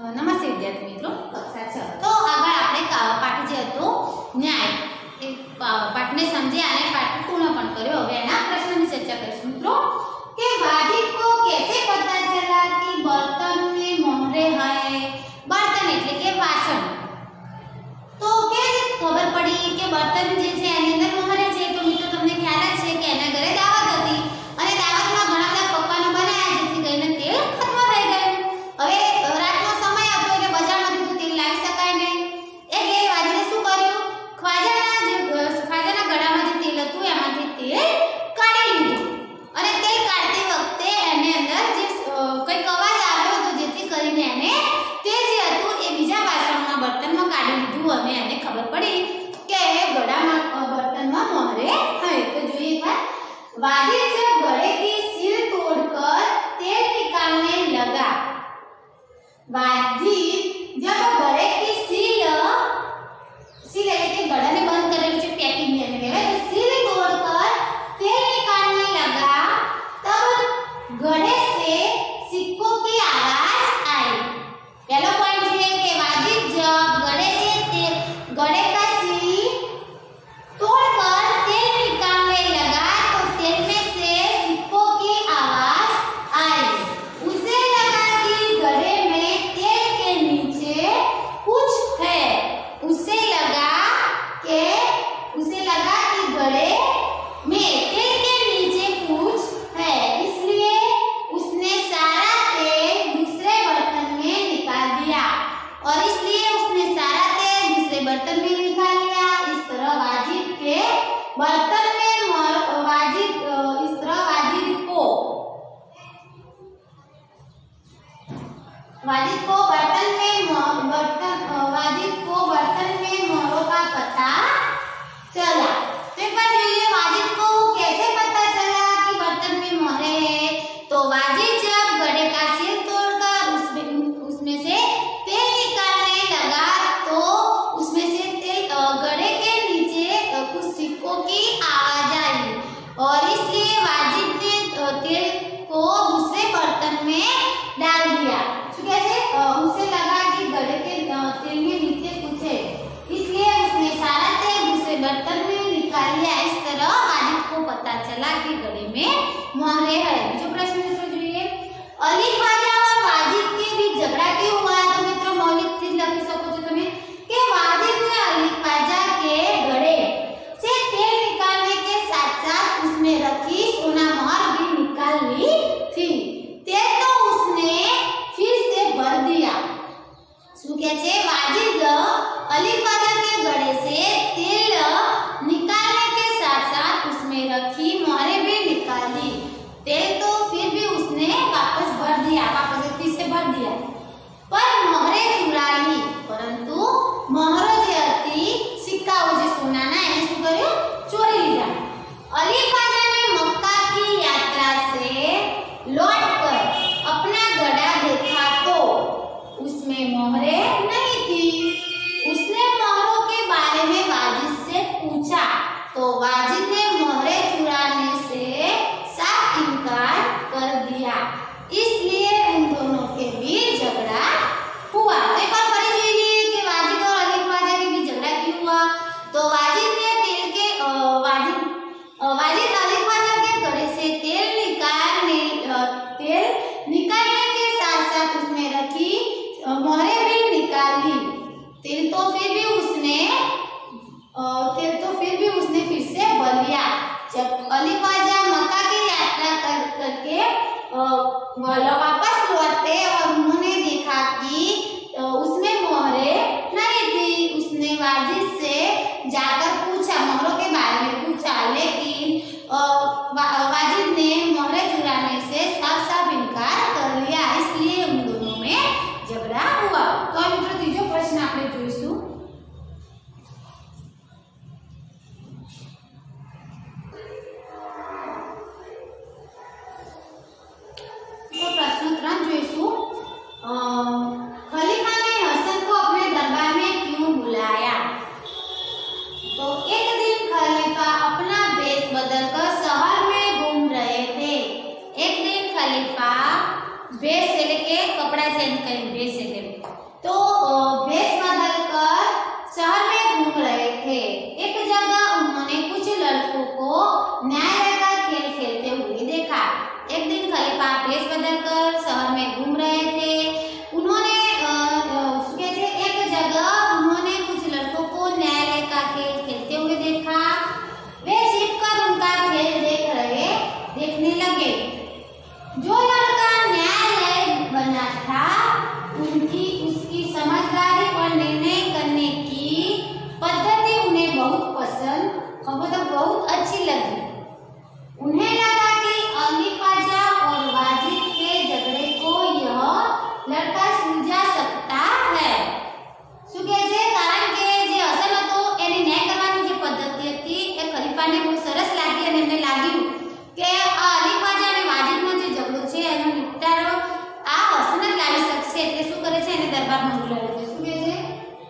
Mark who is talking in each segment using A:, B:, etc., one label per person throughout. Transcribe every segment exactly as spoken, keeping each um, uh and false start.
A: नमस्ते विद्यार्थी मित्रों, कक्षा छ तो આગળ આપણે પાઠ જે હતો ન્યાય એ પાઠને સમજ્યા અને પાઠ પૂર્ણ પણ કર્યો। હવે એના પ્રશ્નની ચર્ચા કરીશું મિત્રો કે वाजिद को कैसे पता चला कि बर्तन में मोहरे है। बर्तन એટલે કે વાસણ, તો કે ખબર પડી કે બર્તન જે છે એની અંદર મોહરે છે। તો મિત્રો તમને ખ્યાલ જ છે કે એના ઘરે દાવત હતી અને દાવતમાં ઘણા બધા પકવાનો બનાયા જેથી કરીને તેલ ખતમ થઈ ગયું। હવે રાતનો સમય હતો એટલે બજારમાંથી તો તેલ લાવી શકાય નહીં, એટલે વાજીદે શું કર્યું, ખ્વાજાના જે ખ્વાજાના ગળામાં જે તેલ હતું એમાંથી તેલ કાઢી લીધું અને તેલ કાઢતી વખતે એને અંદર જે કંઈક અવાજ આવ્યો હતો જેથી કરીને એને તેલ જે હતું એ બીજા વાસણમાં બર્તનમાં કાઢી લીધું અને એને ખબર પડી કે ગળામાં બર્તનમાં મોહરે है। तो જોઈએ એકવાર, वाजिद जब गले की सील तोड़कर तेल निकालने लगा। वाजिद जब गले की सील सील એટલે ગળાને બંધ કરેલું છે પેકિંગ ને કહેવાય, તો सील तोड़कर तेल निकालने लगा तब गले से सिक्कों की आवाज आई। पहला पॉइंट ये कि वाजिद जब गले से तेल गले का सील तोड़कर तेल निकालने लगा तो तेल में से सिक्कों की आवाज आई। उसे लगा कि गले में तेल के नीचे कुछ है। उसे लगा कि उसे लगा कि गले में तेल के नीचे कुछ है, इसलिए उसने सारा तेल दूसरे बर्तन में निकाल दिया और इसलिए उसने सारा तेल दूसरे बर्तन में निकाल लिया। इस तरह वाजिद के बर्तन में वाजिद इस तरह वाजिद को वाजिद को बर्तन में बर्तन वाजिद को बर्तन में मोहरों का पता चला। तो एक बार જોઈએ वाजिद को कैसे पता चला कि बर्तन में मोहरे हैं। तो वाजिद जब गले का सील तोड़कर उसमें उसमें से तेल निकालने लगा तो उसमें से तेल गले के नीचे कुछ सिक्कों की आवाज आई और इसलिए वाजिद ने तेल को दूसरे बर्तन में डाल दिया। कैसे, उसे लगा कि गले के तेल में नीचे कुछ है, इसलिए उसने सारा तेल दूसरे बर्तन में निकाल लिया। इस तरह वाजिद को पता चला कि गले में मोहरे है। जो प्रश्न मित्रों જોઈએ, अली ख्वाजा और वाजिद के बीच झगड़ा क्यों हुआ। तो मित्रों मौलिक चीज लखी सको છો તમે कि वाजिद ने अली ख्वाजा के गले से तेल निकालने के साथ साथ उसमें रखी सोना मोहर भी निकाल ली थी। तेल तो उसने फिर से भर दिया। શું કહે છે, वाजिद अली ख्वाजा के गले से तेल निकालने के साथ साथ उसमें रखी मोहरें भी निकाल दी। तेल तो फिर भी उसने वापस भर दिया, वापस फिर से भर दिया, पर मोहरें चुरा ली। परंतु मोहरों જે હતી સિક્કાઓ જે સોનાના એને શું કર્યું, ચોરી લીધા। अली ख्वाजा ने मक्का की यात्रा से लौटकर अपना गड़ा देखा तो उसमें मोहरे नहीं थी। उसने मोहरों के बारे में वाजिद से पूछा तो वाजिद ने मोहरे चुराने से साफ इनकार कर दिया, इसलिए उन दोनों के बीच झगड़ा हुआ। तो एक बार फरी જોઈએ कि वाजिद और अली ख्वाजा के बीच झगड़ा क्यों हुआ। तो वाजिद ने तेल के वाजिद वाजिद अली ख्वाजा के गले से तेल निकालने तेल निकालने के साथ साथ उसमें रखी मोहरें भी निकाल ली। तेल तो फिर भी उसने तेल तो फिर भी उसने फिर से भर लिया। जब अली ख्वाजा मक्का की यात्रा कर करके वापस लौटे और उन्होंने देखा कि उसमें मोहरें नहीं थी, उसने वाजिद से जाकर पूछा, मोहरों के बारे में पूछा, लेकिन वाजिद ने मोहरें चुराने से साफ साफ इनकार कर लिया, इसलिए उन दोनों में झगड़ा हुआ। तो मित्रों तीजो प्रश्न આપણે જોઈશું। तो प्रश्न ત્રણ જોઈશું। खली भेष એટલે કે કપડા ચેન્જ કરીને भेष એટલે तो भेष बदलकर शहर में घूम रहे थे। एक जगह उन्होंने कुछ लड़कों को न्यायालय का खेल खेलते हुए देखा। एक दिन खलीफा भेष बदलकर शहर में घूम रहे थे। उन्होंने एक जगह उन्होंने कुछ लड़कों को न्यायालय का खेल खेलते हुए देखा। वे छिपकर उनका खेल देख रहे देखने लगे। जो लड़का न्यायालय बना था उनकी उसकी समझदारी और निर्णय करने की पद्धति उन्हें बहुत पसंद मतलब बहुत अच्छी लगी। उन्हें लगा कि अली ख्वाजा और वाजिद के झगड़े को यह लड़का सुलझा सकता है। શું કહે છે કારણ કે જે અસલ હતો એની ન્યાય કરવાની જે પદ્ધતિ હતી એ ખલીફાને બહુ સરસ લાગી અને એમને લાગ્યું કે આ અલી ખ્વાજા અને વાજીદનો જે ઝઘડો છે એનો નિપટારો આ હસન જ લાવી શકશે એટલે શું કરે છે એને દરબારમાં બોલાવે છે। શું કહે છે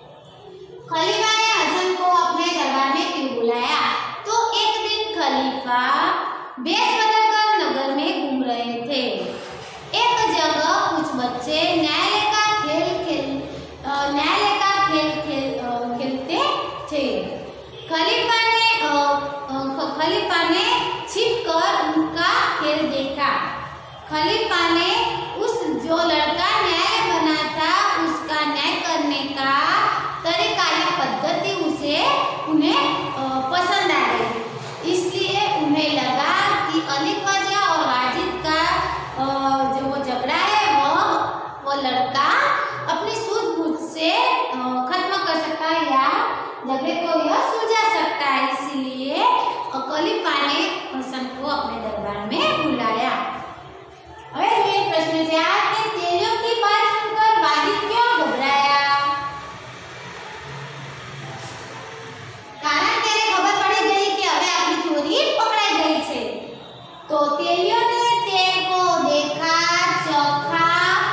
A: खलीफा ने हसन को अपने दरबार में क्यों बुलाया? तो एक दिन खलीफा भेष बदलकर नगर में घूम रहे थे। एक जगह कुछ बच्चे न्यायालय का खेल खेल न्यायालय का खेल खेल खेलते थे। खलीफा ने खलीफा ने छिपकर उनका खेल देखा। खलीफा ने उस जो लड़का न्याय बना था उसका न्याय करने का तरीका या पद्धति उसे उन्हें पसंद आ गई। इसलिए उन्हें लगा कि अली ख्वाजा और वाजिद का जो वो झगड़ा है वो वो लड़का अपनी सूझबूझ से खत्म कर सकता है या झगड़े को यह सुलझा सकता है। इसीलिए खलीफा ने हसन को अपने दरबार में बुलाया। હવે જોઈએ પ્રશ્ન ચાર કે તેલિયો की बात सुनकर वाजिद क्यों घबराया? કારણ કે એને ખબર પડી ગઈ કે હવે આપણી ચોરી પકડાઈ ગઈ છે। તો તેલિયો ने तेल को देखा, चखा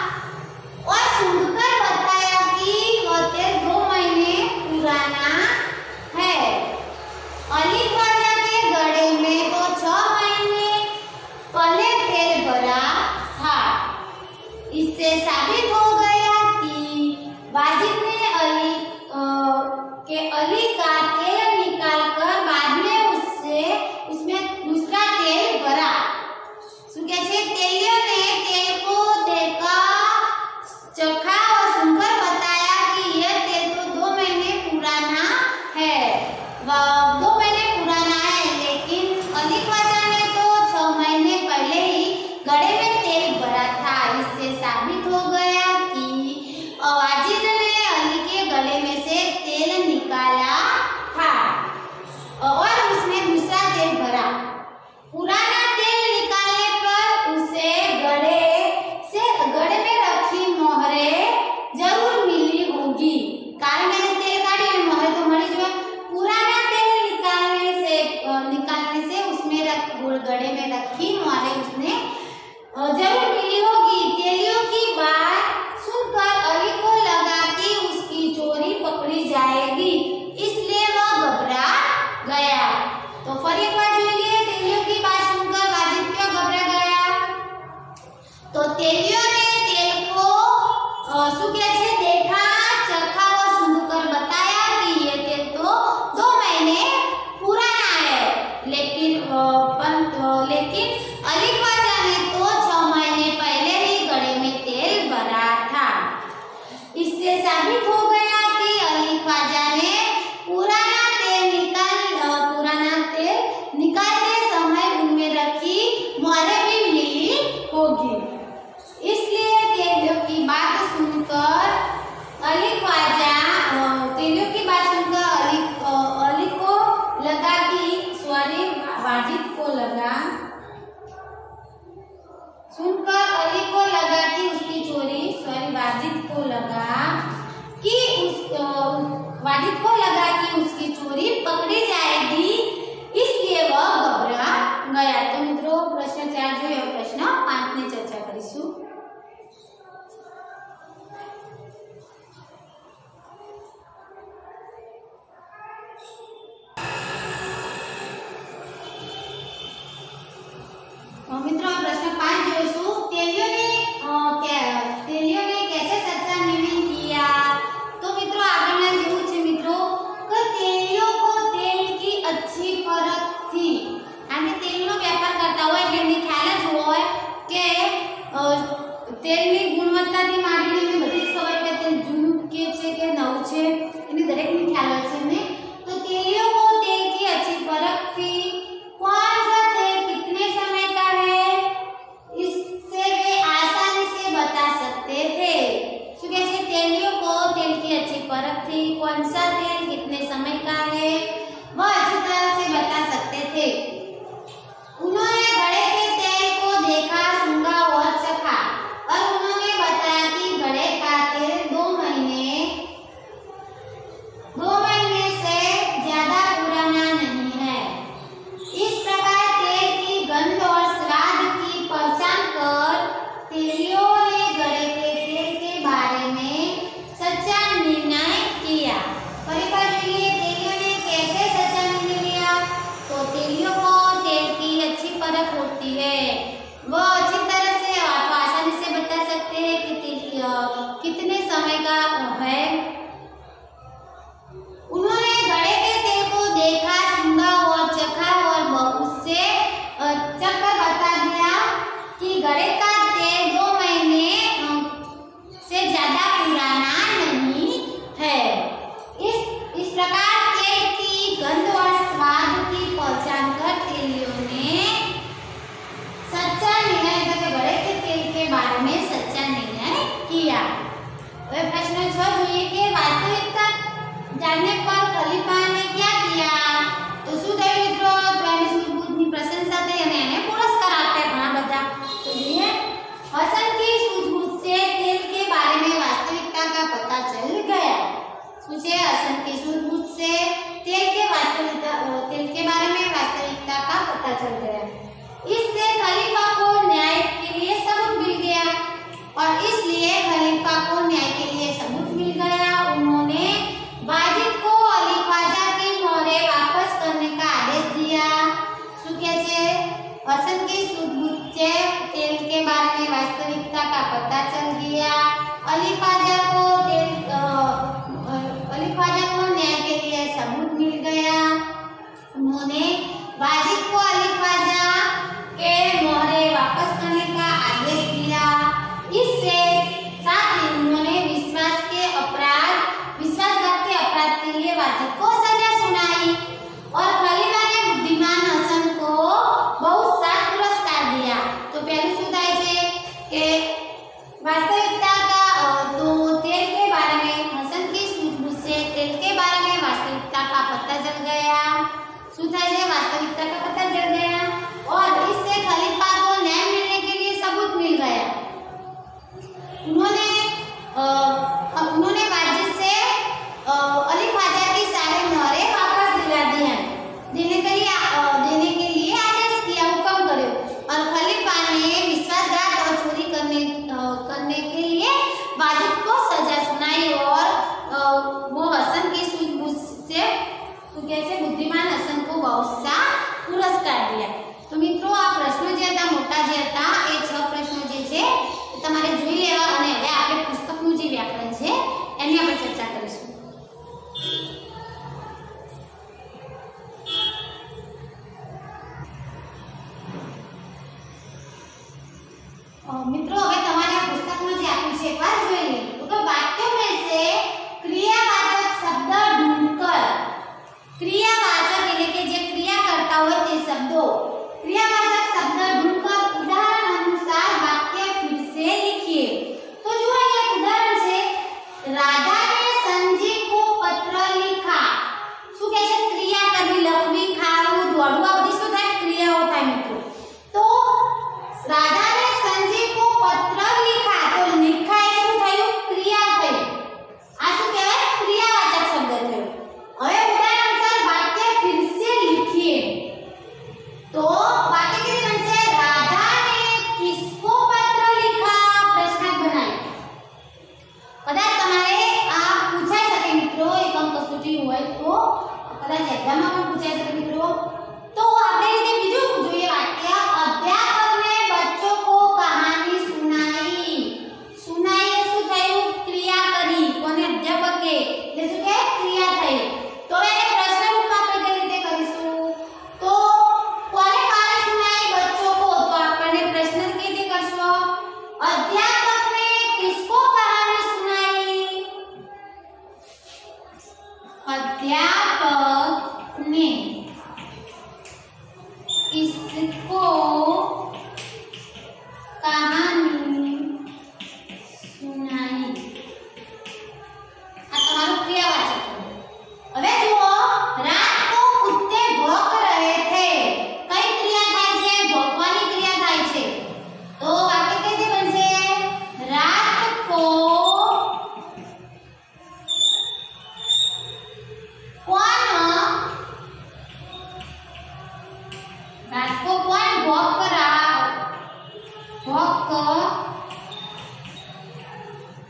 A: और सूंघकर बताया कि वह तेल दो महीने पुराना है। अली ख्वाजा के गड़े में तो छह महीने पहले तेल भरा था। इससे साबित हो गया कि वाजिद ने अली आ, के अली का तेल निकालकर बाद में उससे उसमें दूसरा तेल भरा। तेलियो ने तेल को देखा, चखा और सुनकर बताया कि यह तेल तो दो महीने पुराना है दो महीने पुराना है लेकिन अली ख्वाजा ने तो छह महीने पहले ही गड़े में तेल भरा था। इससे साबित हो गया कि वाजिद ने अली के गले में से तेल निकाला था और उसमें दूसरा तेल भरा। पुराना तेल निकालने पर उसे गड़े से गड़े में रखी मोहरे जरूर मिली होगी। कारण मैंने तेल काटी और मोहरे तो मरी जो पुराना तेल निकालने से निकालने से उसमें रख गड़े में रखी मोहरे उसने जरूर मिली होगी। तेलियों की बात सुनकर अली को लगा कि उसकी चोरी पकड़ी जाएगी, इसलिए वह घबरा गया। तो फिर एक बार જોઈએ तेलियों की बात सुनकर वाजिद क्यों घबरा गया? तो तेलियों ने तेल को सुखे से देखा, चखा और सूंघकर बताया कि ये तेल तो दो महीने पुराना है लेकिन लेकिन अली ख्वाजा ने तो छह महीने पहले ही गड़े में तेल भरा था। इससे साबित हो गया कि अली ख्वाजा ने पुराना तेल निकाल पुराना तेल निकालते समय उनमें रखी मोहरे भी मिली होगी। इसलिए तेलियों की बात सुनकर अली ख्वाजा तेलियों की बात सुनकर अली अली को लगा कि सॉरी वाजिद को लगा सुनकर अली को लगा कि उसकी चोरी सॉरी वाजिद को लगा कि उस वाजिद को लगा कि उसकी चोरी पकड़ी जाएगी, इसलिए वह घबरा गया। तो मित्रों प्रश्न चार जो है प्रश्न पांच ने चर्चा करीशु। मित्रों प्रश्न पांच જોઈશું। તેલિયોને તેલની ગુણવત્તાથી માંડીને બધી જ ખબર કે તેલ જૂનું કે છે કે નવું છે એની દરેકની ખ્યાલ હોય છે ને। तो तेलियों को तेल की अच्छी परख थी। कौन सा तेल कितने समय का है इससे वे आसानी से बता सकते थे। શું કહે છે तेलियों को तेल की अच्छी परख थी। कौन सा तेल कितने समय का है वह अच्छी तरह से बता सकते थे। उन्होंने घड़े के तेल को देखा, सूंघा और चखा और उन्होंने बताया कि घड़े का तेल दो महीने दो महीने से ज्यादा पुराना नहीं है। इस प्रकार तेल की गंध और स्वाद की पहचान कर तेलियों ने घड़े के तेल के बारे में सच्चा निर्णय किया। परिवार के लिए तेलियों ने कैसे सच्चा निर्णय लिया। तो तेलियों को तेल की अच्छी परख होती है। वो अच्छी तरह से आपको आसानी से बता सकते हैं कि तेल कितने समय का है। उन्होंने घड़े के तेल को देखा, सूंघा और चखा और उससे चखकर बता दिया कि घड़े का तेल दो महीने से ज्यादा पुराना नहीं है। इस इस प्रकार तेल की गंध और स्वाद की पहचान कर तेलियों ने सच्चा निर्णय घड़े के तेल के बारे में सच्चा निर्णय किया। प्रश्न छह જોઈએ કે વાસ્તવિકતા जानने पर खलीफा ने क्या किया। तो શું થયું મિત્રો તો એની સૂઝબૂઝની પ્રશંસા થઈ અને એને પુરસ્કાર આપ્યા ઘણા બધા। તો જોઈએ हसन की सूझबूझ से तेल के बारे में वास्तविकता का पता चल गया। सोचे हसन की सूझबूझ से तेल के वास्तविकता तेल के बारे में वास्तविकता का पता चल गया। इससे खलीफा को न्याय के लिए सबूत मिल गया और इसलिए खलीफा को न्याय के लिए सबूत मिल गया। उन्होंने वाजिद को अली ख्वाजा की मोहरें वापस करने का आदेश दिया। શું કહે છે हसन की सूझबूझ से तेल के बारे में वास्तविकता का पता चल गया। अली ख्वाजा को तेल अली ख्वाजा को न्याय के लिए सबूत मिल गया। उन्होंने वाजिद को अली ख्वाजा के मोहरें वापस करने का आदेश दिया। इससे साथ ही उन्होंने विश्वास के अपराध विश्वासघात के अपराध के लिए वाजिद को सजा सुनाई और खलीफा ने बुद्धिमान हसन को बहुत सा पुरस्कार दिया। तो पहले શું થાય છે કે वास्तविकता का तो तेल के बारे में हसन की सूझबूझ से तेल के बारे में वास्तविकता का पता चल गया। શું થાય છે वास्तविकता का पता चल गया और इससे खलीफा को न्याय मिलने के लिए सबूत मिल गया। उन्होंने अ, उन्होंने वाजिद से अली ख्वाजा की सारे मोहरें वापस दिला दिया देने के लिए देने के लिए आदेश किया, हुक्म करे और खलीफा ने विश्वासघात और चोरी करने करने के लिए वाजिद को सजा सुनाई और वो हसन की सूझबूझ से कैसे बुद्धिमान हसन को बहुत सा पुरस्कार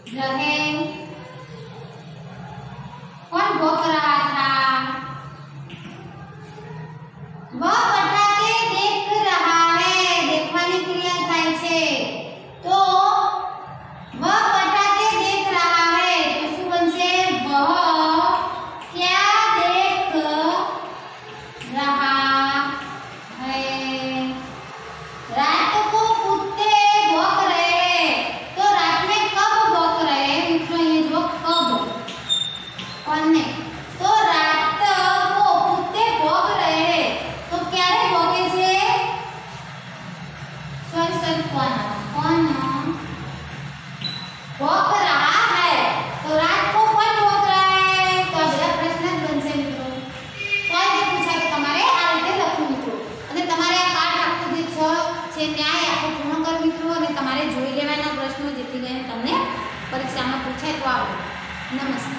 A: रहे। कौन भौंक रहा था? वह पटाके देख रहा है। देखવાની ક્રિયા થાય છે તો वह पटाके देख रहा है तो શું બનશે? वह क्या देख रहा है? रात को कुत्ते भौंक रहे हैं तो रात में कब भौंक रहे हैं? मित्रों ये जो कब कौन ने तो रात को कुत्ते भौंक रहे हैं तो ક્યારે ભોંકે છે? सॉरी सॉरी कौन कौन भौंक रहा है तो रात को कौन भौंक रहा है? तो આ બધા પ્રશ્ન જ બનશે મિત્રો। તો આ જે પૂછાય તો તમારે આ રીતે લખવું મિત્રો અને તમારે આ પાઠ આખું જે છ છે ત્યાં આખું પૂર્ણ કર મિત્રો અને તમારે જોઈ લેવાના પ્રશ્નો જેથી કરીને તમને પરીક્ષામાં પૂછાય તો આવડે। નમસ્તે।